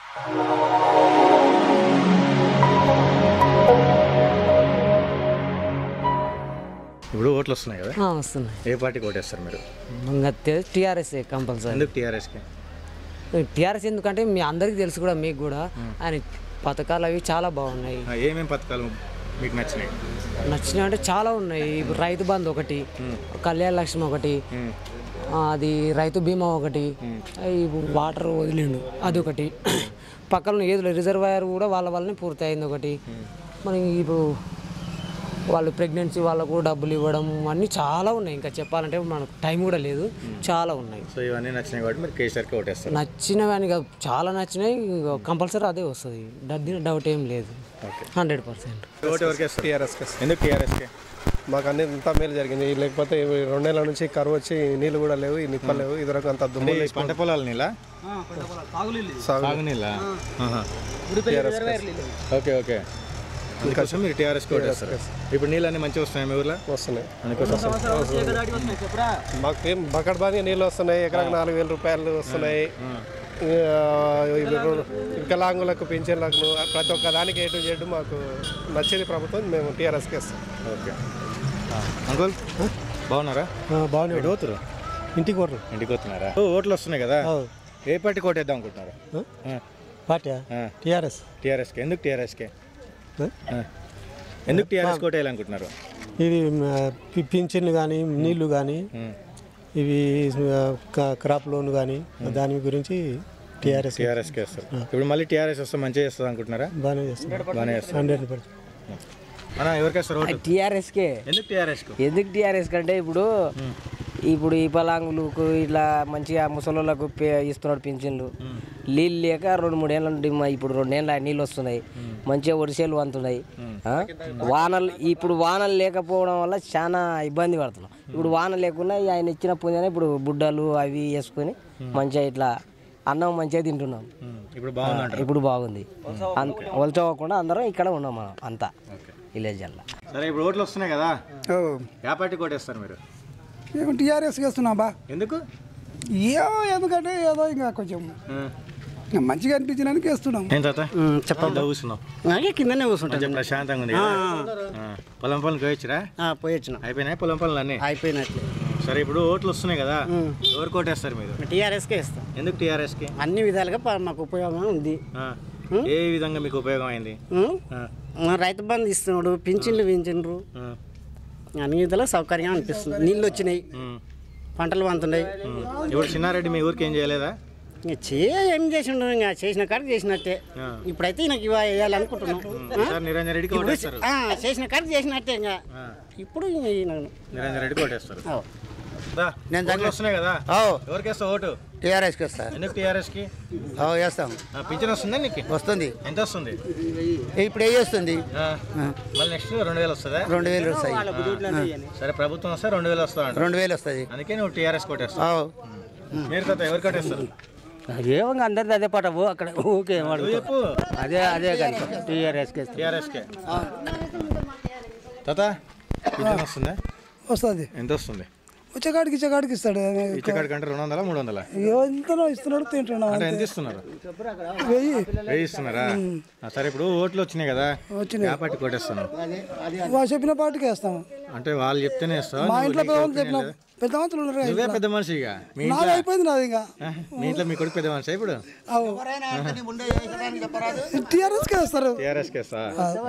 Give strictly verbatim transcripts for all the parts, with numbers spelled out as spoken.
ఇప్పుడు ఓట్లు వస్తున్నాయి కదా? వస్తున్నాయి. ఏ పార్టీకి ఓటేస్తారు మీరు? TRS compulsory. ఎందుకు టీఆర్ఎస్కి? టీఆర్ఎస్ ఎందుకంటే మీ అందరికీ తెలుసు కూడా, మీకు కూడా ఆయన పథకాలు అవి చాలా బాగున్నాయి. ఏమేమి పథకాలు మీకు నచ్చినాయి? నచ్చినాయి అంటే చాలా ఉన్నాయి. ఇప్పుడు రైతు బంధు ఒకటి, కళ్యాణ లక్ష్మి ఒకటి, అది రైతు బీమా ఒకటి, వాటర్ వదిలిండు అదొకటి, పక్కన ఏదో రిజర్వాయర్ కూడా వాళ్ళ వల్లనే పూర్తి అయింది ఒకటి. మనకి ఇప్పుడు వాళ్ళు ప్రెగ్నెన్సీ వాళ్ళకు డబ్బులు ఇవ్వడం అన్నీ చాలా ఉన్నాయి. ఇంకా చెప్పాలంటే మనకు టైం కూడా లేదు, చాలా ఉన్నాయి. సో ఇవన్నీ నచ్చినాయి కాబట్టి మీరు కేసీఆర్కి ఓటేస్తారు? నచ్చినవి అని కాదు, చాలా నచ్చినాయి, కంపల్సరీ అదే వస్తుంది, డౌట్ ఏం లేదు, హండ్రెడ్ పర్సెంట్. టీఆర్ఎస్కి. ఎందుకు టీఆర్ఎస్కి? మాకు అన్ని అంతా మేలు జరిగింది. లేకపోతే రెండేళ్ల నుంచి కరువు వచ్చి నీళ్ళు కూడా లేవు, ఈ నిప్పలు లేవు, ఇదివరకు అంత దుమ్ము. పంట పొలాల నీళ్ళ సాగునీళ్ళ? ఓకే ఓకే, అందుకోసం మీరు టీఆర్ఎస్కి ఓటేస్తారు. ఇప్పుడు నీళ్ళు అన్నీ మంచిగా వస్తున్నాయి మీ ఊర్లో? వస్తున్నాయి. అందుకోసం మాకు ఏం బకెట్ బాగా నీళ్ళు వస్తున్నాయి, ఎకరాకు నాలుగు వేల రూపాయలు వస్తున్నాయి. వికలాంగులకు పింఛన్లకు ప్రతి ఒక్క దానికి ఏటు జెడ్ మాకు నచ్చేది ప్రభుత్వం, మేము టీఆర్ఎస్కి ఇస్తాం. ఓకే అంకుల్, బాగున్నారా? బాగున్నాయి. పోతురు ఇంటికి పోరు ఇంటికి పోతున్నారా? ఓట్లు వస్తున్నాయి కదా, ఏ పార్టీకి ఓటేద్దాం అనుకుంటున్నారు? Party TRS. టీఆర్ఎస్కి. ఎందుకు టీఆర్ఎస్కి? ఎందుకు టీఆర్ఎస్ కోట వేయాలనుకుంటున్నారు? ఇది పింఛన్లు కానీ, నీళ్లు కానీ, ఇవి క్రాప్ లోన్ కానీ, దాని గురించి టీఆర్ఎస్ టీఆర్ఎస్కి వేస్తారు. ఇప్పుడు మళ్ళీ టీఆర్ఎస్ వస్తే మంచిగా చేస్తుంది అనుకుంటున్నారా? బాగానే చేస్తారు. బాగానే చేస్తారు. Hundred percent. అన్న ఎవరికి వేస్తారు ఓటు? టీఆర్ఎస్కే. ఎందుకు టీఆర్ఎస్కి? ఎందుకు టీఆర్ఎస్ కంటే ఇప్పుడు ఇప్పుడు ఈ పలాంగులకు ఇట్లా మంచిగా ముసలోళ్ళకు ఇస్తున్నాడు పింఛన్లు. నీళ్ళు లేక రెండు మూడేళ్ళ నుండి ఇప్పుడు రెండేళ్ళ నీళ్ళు వస్తున్నాయి, మంచిగా ఒడిసేలు వంతున్నాయి. వానలు ఇప్పుడు వానలు లేకపోవడం వల్ల చాలా ఇబ్బంది పడుతున్నాం. ఇప్పుడు వాన లేకుండా ఆయన ఇచ్చిన పుణ్యాన్ని ఇప్పుడు బుడ్డలు అవి వేసుకొని మంచిగా ఇట్లా అన్నం మంచిగా తింటున్నాం. ఇప్పుడు బాగుంది. ఇప్పుడు బాగుంది, వలచకోకుండా అందరం ఇక్కడ ఉన్నాం మనం అంతా విలేజ్ అలా. సరే ఇప్పుడు ఓట్లు వస్తున్నాయి కదా, ఏ పార్టీకి ఓటేస్తారు మీరు? మేము టీఆర్ఎస్ వేస్తున్నాం బా. ఎందుకు? ఏమో ఎందుకంటే ఏదో ఇంకా కొంచెం మంచిగా అనిపించడానికి వేస్తున్నాం. ఏం తాత చెప్పండి, కూర్చున్నావు కిందనే కూర్చుంటాం, ప్రశాంతంగా ఉంది. పొలం పనులు పోయొచ్చురా? పోయొచ్చిన. అయిపోయినాయి పొలం పనులు అన్నీ? అయిపోయినట్లే. సరే ఇప్పుడు ఓట్లు వస్తున్నాయి కదా, ఎవరు కోటేస్తారు మీరు? టీఆర్ఎస్కే ఇస్తాం. ఎందుకు టీఆర్ఎస్కి? అన్ని విధాలుగా మాకు ఉపయోగం ఉంది. ఏ విధంగా మీకు ఉపయోగం అయింది? రైతు బంధు ఇస్తున్నాడు, పింఛన్లు పెంచిండ్రు, అన్ని విధాలుగా సౌకర్యంగా అనిపిస్తుంది. నీళ్ళు వచ్చినాయి, పంటలు వంతున్నాయి. ఇప్పుడు చిన్నారెడ్డి మీ ఊరికి ఏం చేయలేదా? ఇంకా చే ఏం చేసిండు, ఇంకా చేసిన కాడికి చేసినట్టే. ఇప్పుడైతే నాకు ఇవ వేయాలనుకుంటున్నాం. నిరంజన్ రెడ్డికి ఓటేస్తారు? చేసిన కాడికి చేసినట్టే. ఇంకా ఇప్పుడు నిరంజన్ రెడ్డికి ఓటేస్తారు. నేను వస్తున్నాయి కదా, ఎవరికి వేస్తావు ఓటు? టీఆర్ఎస్కి వస్తా. ఎందుకు టీఆర్ఎస్కి వేస్తాం? పింఛన్ వస్తుందా నీకు? వస్తుంది. ఎంత వస్తుంది? ఇప్పుడు ఏ వస్తుంది, మళ్ళీ నెక్స్ట్ రెండు వేలు వస్తుందా? రెండు వేలు వస్తాయి. సరే ప్రభుత్వం వస్తే రెండు వేలు వస్తా, రెండు వేలు వస్తుంది. అందుకే నువ్వు టీఆర్ఎస్ కోటేస్తావు. మీరు కదా ఎవరికి కోటేస్తారు? ఏమో అందరిది అదే పాట అక్కడ ఓకే చెప్పు. అదే అదే టీఆర్ఎస్కి. టీఆర్ఎస్కే తాత పింఛన్ వస్తుందా? వస్తుంది. ఎంత వస్తుంది? వచ్చేకాడికి ఇచ్చేకాడికి ఇస్తాడు. ఇచ్చేకాడికి అంటే రెండు వందల మూడు వందల ఎంతనో ఇస్తున్నాడు, తింటున్నాడు. అంటే ఎంత ఇస్తున్నారు? వెయ్యి వెయ్యి ఇస్తున్నారా? సరే ఇప్పుడు ఓట్లు వచ్చినాయి కదా, వచ్చినాయి, పార్టీ కొట్టేస్తాను? వాళ్ళు చెప్పిన పార్టీకి వేస్తాం. అంటే వాళ్ళు చెప్తేనే వేస్తాం? మా ఇంట్లో చెప్పిన పెద్ద మనుషులు ఉన్నారు. నువ్వే పెద్ద మనిషి, ఇక నాది అయిపోయింది. నాది ఇంకా మీ ఇంట్లో మీ కొడుకు పెద్ద మనిషి ఇప్పుడు? టీఆర్ఎస్కి వేస్తారు. టీఆర్ఎస్కి వేస్తా.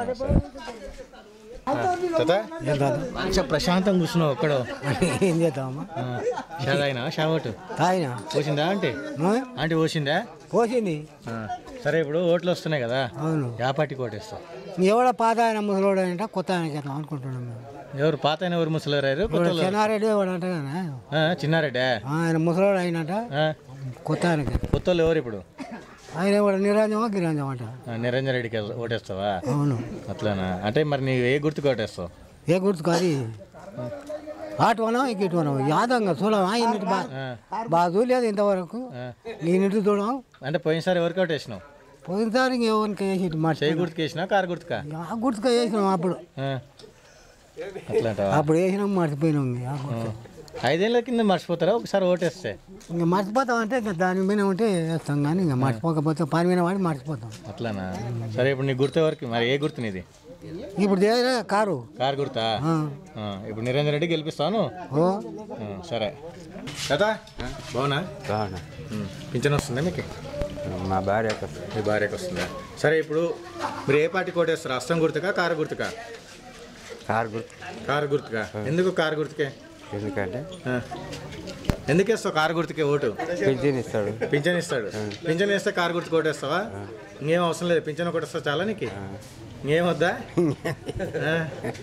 ప్రశాంతం కూర్చున్నావు ఒక్కడో, ఏం చేద్దామా? షాదాయినా షా ఓటు తాగినా పోసిందా? అంటే ఆంటీ పోసిందా? పోసింది. సరే ఇప్పుడు ఓట్లు వస్తున్నాయి కదా, అవును, యా పార్టీకి ఓటేస్తావు? ఎవడో పాత ఆయన ముసలోడు అంటే కొత్త ఆయన చేద్దాం అనుకుంటున్నాం. ఎవరు పాత ఆయన? ఎవరు ముసలారు? చిన్నారెడ్డి అంట కదా. చిన్నారెడ్డి ఆయన ముసలోడు అయినట, కొత్త ఆయన కొత్త వాళ్ళు ఎవరు ఇప్పుడు? ఆయన కూడా నిరంజమా గిరంజం అంట. నిరంజన్ రెడ్డికి ఓటేస్తావా? అవును. అట్లానా? అంటే మరి నీవు ఏ గుర్తుకు ఓటేస్తావు? ఏ గుర్తు కాదు, ఆటోనా ఇటువనా యాదంగా చూడమా? ఇన్నిటి బాగా బాగా చూడలేదు ఇంతవరకు. నేనింటి చూడము. అంటే పోయినసారి ఎవరికి ఓటేసినావు? పోయినసారి ఎవరికి వేసి చేయి గుర్తుకు వేసినా, కారు గుర్తుకా? గుర్తుగా వేసినాం అప్పుడు. అట్లా అప్పుడు వేసినాం, మర్చిపోయినాం. ఐదేళ్ల కింద మర్చిపోతారా ఒకసారి ఓటేస్తే? ఇంకా మర్చిపోతాం అంటే ఇంకా దాని మీద ఉంటే వేస్తాం కానీ ఇంకా మర్చిపోకపోతే పని మీద వాడి మర్చిపోతాం. అట్లానా? సరే ఇప్పుడు నీ గుర్తు ఎవరికి మరి? ఏ గుర్తు నీది? ఇప్పుడు దేనిరా కారు కారు గుర్తా? ఆ, ఇప్పుడు నిరంజన్ రెడ్డి గెలిపిస్తాను. ఓ ఆ, సరే కదా. బాగున్నా? బాగున్నా. పింఛన్ వస్తుందా మీకు? మా భార్య మీ భార్యకు వస్తుందా? సరే ఇప్పుడు మీరు ఏ పార్టీ కోటేస్తారు? అస్తం గుర్తుకా కారు గుర్తుకా? కారు గుర్తు. కారు గుర్తుకా? ఎందుకు కారు గుర్తుకే? ఎందుకంటే ఆ. ఎందుకు వేస్తావు కారు గుర్తుకే ఓటు? పింఛన్ ఇస్తాడు. పింఛన్ ఇస్తాడు. పింఛన్ వేస్తే కారు గుర్తు కొట్టేస్తావా? ఇంకేం అవసరం లేదు, పింఛన్ ఒకటి వస్తా చాలా నీకు. ఇంకేం వద్దా? ఆ.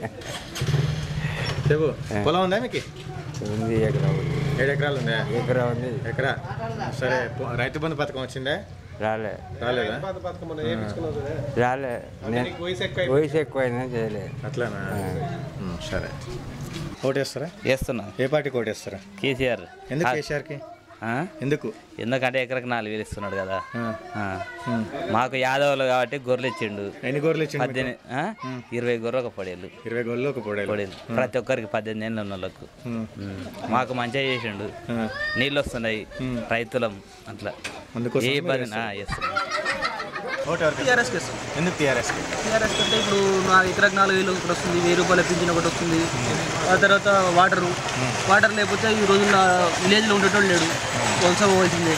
చెప్పు. పొలం ఉందా మీకు? ఉంది, ఎకరా ఉంది. ఏడు ఎకరాలు ఉందా? ఎకరా ఉంది. ఎకరా. సరే పొ- రైతు బంధు పథకం వచ్చిందా? రాలే రాలేదా? రాలే నేను వయసు ఎక్కువైనా చేయలే. అట్లానా? ఉమ్, సరే. ఓటేస్తారా? వేస్తున్నా. ఏ పార్టీ ఓటేస్తారా? కేసీఆర్. ఎందుకు కేసీఆర్కి? ఆ? ఎందుకు? ఎందుకంటే ఎకరకు నాలుగు వేలు ఇస్తున్నాడు కదా. ఆ. ఆ. మాకు యాదవులు కాబట్టి గొర్రెలు ఇచ్చిండు. ఎన్ని గొర్రెలు ఇచ్చిండు మీకు? పద్దెనిమిది ఆ? ఇరవై గొర్రె ఒక పడేళ్ళు. ఇరవై గొర్రెలు ఒక పొడేలు. పడేళ్ళు ప్రతి ఒక్కరికి పద్దెనిమిది ఏళ్ళు ఉన్న వాళ్ళకు. ఉమ్. మాకు మంచిగా చేసిండు. నీళ్ళు వస్తున్నాయి రైతులం అట్లా. అందుకోసం ఏ ఇబ్బంది చేస్తున్నాం. ఓటు ఎవరికి? టీఆర్ఎస్కి ఇస్తాం. ఎందుకు టీఆర్ఎస్కి? టీఆర్ఎస్ అంటే ఇప్పుడు నా ఎకరాకు నాలుగు వేలు ఒకటి వస్తుంది, వెయ్యి రూపాయల పింఛన్ ఒకటి వస్తుంది. ఆ తర్వాత వాటరు వాటర్ లేకపోతే ఈ రోజుల్లో విలేజ్లో ఉండేటోళ్ళు లేడు, వలస పోవాల్సిందే.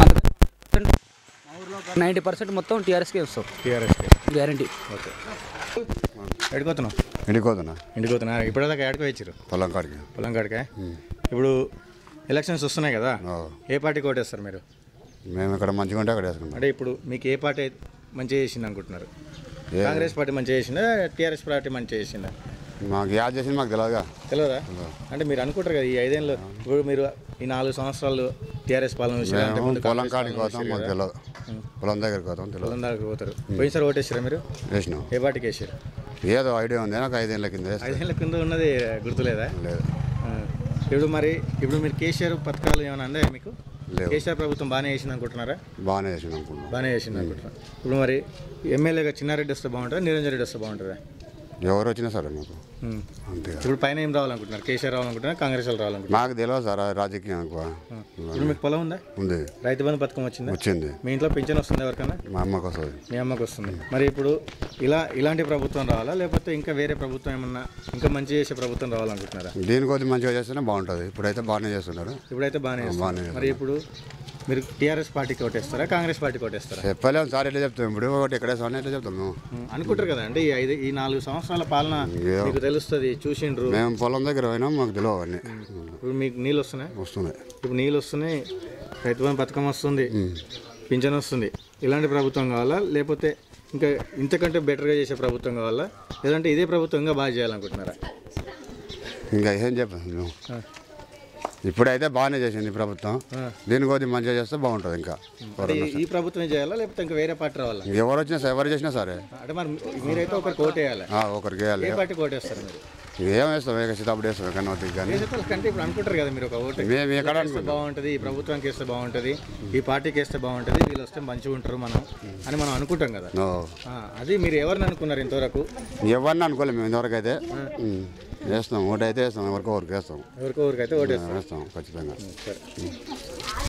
నైంటీ పర్సెంట్ మొత్తం టీఆర్ఎస్కే వస్తాం. టీఆర్ఎస్కి గ్యారంటీ. ఓకే. ఎడుకోతున్నావు? ఇంటికోదన్నా ఇంటికోతున్నా. ఇప్పటిదాకా ఎడకు వచ్చారు? పొలం కాడికి. పొలం కాడికే. ఇప్పుడు ఎలక్షన్స్ వస్తున్నాయి కదా, ఏ పార్టీకి ఓటేస్తారు మీరు? మేము ఇక్కడ మంచిగా ఉంటే అక్కడ వేసుకుంటాం. అంటే ఇప్పుడు మీకు ఏ పార్టీ మంచిగా చేసింది అనుకుంటున్నారు? కాంగ్రెస్ పార్టీ మంచిగా చేసిందా, టీఆర్ఎస్ పార్టీ మంచిగా చేసిందా? మాకు యాడ్ చేసింది మాకు తెలియదుగా. తెలియదా? అంటే మీరు అనుకుంటారు కదా ఈ ఐదేళ్ళు ఇప్పుడు మీరు ఈ నాలుగు సంవత్సరాలు టీఆర్ఎస్ పాలన చూసారు, మేము అంతకుముందు పొలం కాంగ్రెస్ కాడికి పాలన పోతాం, చూసారు మాకు కదా. తెలియదు. పొలం దగ్గరికి పోతాం తెలియదు. పొలం దగ్గరికి పోతారు. పోయినసారి ఓటేసారా మీరు? వేసినాం. ఏ పార్టీకి వేసారు? ఏదో ఐడియా ఉంది నాకు ఐదేళ్ళ కింద వేస్తే. ఐదేళ్ల కింద ఉన్నది గుర్తులేదా? లేదు. ఆ. ఇప్పుడు మరి ఇప్పుడు మీరు కేసీఆర్ పథకాలు ఏమైనా అందాయా మీకు? లేవు. కేసీఆర్ ప్రభుత్వం బాగానే చేసింది అనుకుంటున్నారా? బాగానే వేసినాం అనుకుంటున్నాం. బాగానే చేసింది అనుకుంటున్నాను. ఇప్పుడు మరి ఎమ్మెల్యేగా చిన్నారెడ్డి వస్తే బాగుంటుందా, నిరంజన్ రెడ్డి వస్తే బాగుంటుందా? ఎవరు వచ్చినా సరే మాకు ఉమ్. అంతే. ఇప్పుడు పైన ఏం రావాలనుకుంటున్నారు? కేసీఆర్ రావాలనుకుంటున్నారు, కాంగ్రెస్ వాళ్ళు రావాలనుకుంటున్నారు? మాకు తెలియదు సార్ రాజకీయం ఎక్కువ. ఇప్పుడు మీకు పొలం ఉందా? ఉంది. రైతు బంధు పథకం వచ్చిందా? వచ్చింది. మీ ఇంట్లో పింఛన్ వస్తుంది ఎవరికైనా? మా అమ్మకు వస్తుంది. మీ అమ్మకు వస్తుంది. మరి ఇప్పుడు ఇలా ఇలాంటి ప్రభుత్వం రావాలా, లేకపోతే ఇంకా వేరే ప్రభుత్వం ఏమన్నా ఇంకా మంచి చేసే ప్రభుత్వం రావాలనుకుంటున్నారా? దీని కొద్ది మంచిగా చేస్తేనే బాగుంటుంది. ఇప్పుడైతే బాగానే చేస్తున్నారు. ఇప్పుడైతే బాగానే చేస్తున్నారు. బాగానే మరి ఇప్పుడు మీరు టీఆర్ఎస్ పార్టీకి ఓటేస్తారా, కాంగ్రెస్ పార్టీకి ఓటేస్తారా? చెప్పలేము సార్, ఎట్లా చెప్తాం ఇప్పుడు ఒకటి ఎక్కడ సార్ ఎట్లా చెప్తాం మేము. ఉమ్, అనుకుంటారు కదా అంటే ఈ ఐదు ఈ నాలుగు సంవత్సరాల పాలన ఏదో. మీకు తెలుస్తుంది, చూసిండ్రు. మేము పొలం దగ్గర పోయినాం, మాకు తెలియదు అవన్నీ. ఇప్పుడు మీకు నీళ్ళు వస్తున్నాయి? వస్తున్నాయి. ఇప్పుడు నీళ్ళు వస్తున్నాయి, రైతు బంధు పథకం వస్తుంది, పింఛన్ వస్తుంది. ఇలాంటి ప్రభుత్వం కావాలా, లేకపోతే ఇంకా ఇంతకంటే బెటర్గా చేసే ప్రభుత్వం కావాలా, లేదంటే ఇదే ప్రభుత్వం ఇంకా బాగా చేయాలనుకుంటున్నారా? ఇంకా ఏం చెప్పాను మేము. ఇప్పుడైతే బాగానే చేసింది ఈ ప్రభుత్వం. దీని కొద్ది మంచిగా చేస్తే బాగుంటుంది. ఇంకా అంటే ఈ- ఈ ప్రభుత్వమే చేయాలా, లేకపోతే ఇంకా వేరే పార్టీ రావాలా? ఎవరు వచ్చినా సరే, ఎవరు చేసినా సరే అంటే మరి మీరైతే ఒకరికి ఓటేయాలి. ఆ, ఒకరికి వేయాలి. ఏ పార్టీకి ఓటేస్తారు మీరు? ఏం వేస్తాం, వేగ సీతాపుడు వేస్తాం కన్నోతికి కానీ. కంటే ఇప్పుడు అనుకుంటారు కదా మీరు ఒక ఓటు మేము ఎక్కడ వేస్తే బాగుంటుంది, ఈ ప్రభుత్వానికి వేస్తే బాగుంటుంది, ఈ పార్టీకి వేస్తే బాగుంటుంది, వీళ్ళు వస్తే మంచిగా ఉంటారు మనం అని మనం అనుకుంటాం కదా. ఓ. ఆ, అది మీరు ఎవరిని అనుకున్నారు ఇంతవరకు? ఎవరిని అనుకోలేము మేము ఇంతవరకు అయితే. ఉమ్. వేస్తాం, ఓటు అయితే వేస్తాం, ఎవరికో ఊరికి వేస్తాం. ఎవరికో ఊరికైతే ఓటేస్తారు. వేస్తాం ఖచ్చితంగా. సరే.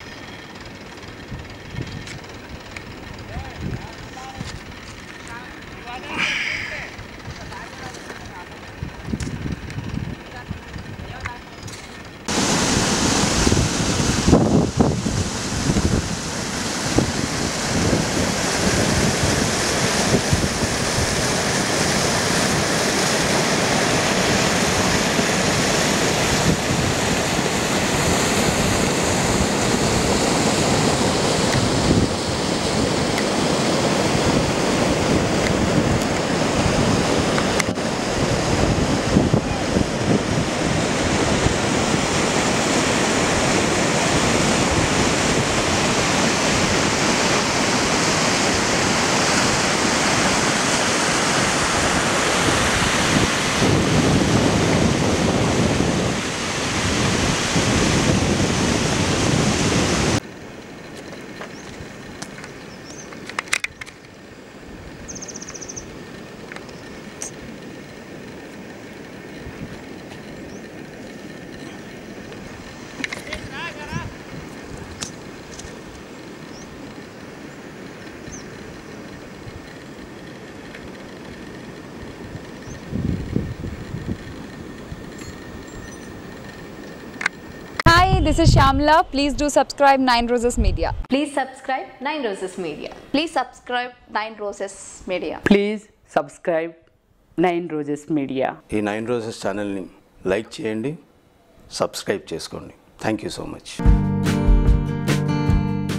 this is Shamla. Please do subscribe Nine Roses Media. Please subscribe Nine Roses Media. Please subscribe Nine Roses Media. Please subscribe Nine Roses Media. ఈ నైన్ రోజెస్ ఛానల్ని లైక్ చేయండి, సబ్స్క్రైబ్ చేసుకోండి. Thank you so much.